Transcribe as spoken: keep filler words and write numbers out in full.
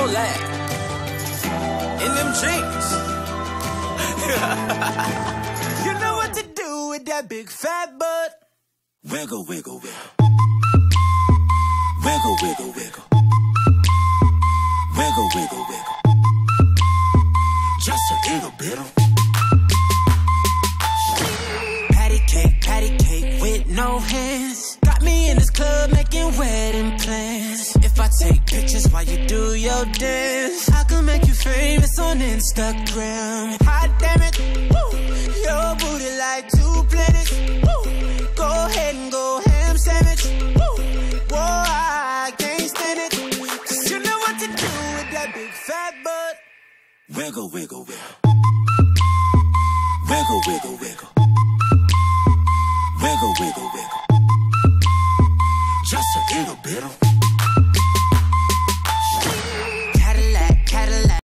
all that in them jeans. You know what to do with that big fat butt. Wiggle, wiggle, wiggle. Wiggle, wiggle, wiggle. Wiggle, wiggle, wiggle. Just a little bit of patty cake, patty cake with no hands. Got me in this club making wedding plans. If I take pictures while you do your dance, I can make you famous on Instagram. Hot damn it, woo. Your booty like two planets. Woo. Go ahead and go ham sandwich. Woo. Whoa, I can't stand it. Cause you know what to do with that big fat butt. Wiggle, wiggle, wiggle. Wiggle, wiggle, wiggle. Wiggle, wiggle, wiggle. Just a little bit of